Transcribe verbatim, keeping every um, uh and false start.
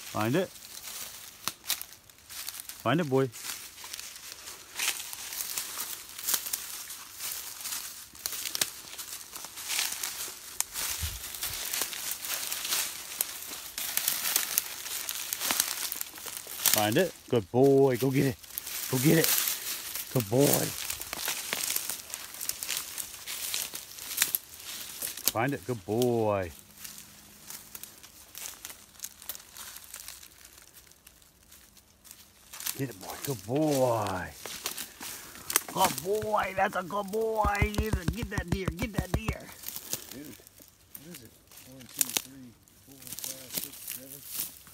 Find it. Find it, boy. Find it. Good boy. Go get it. Go get it. Good boy. Find it. Good boy. Get it, boy. Good boy. Good boy. That's a good boy. Get that deer. Get that deer. Dude, what is it? One, two, three, four, five, six, seven.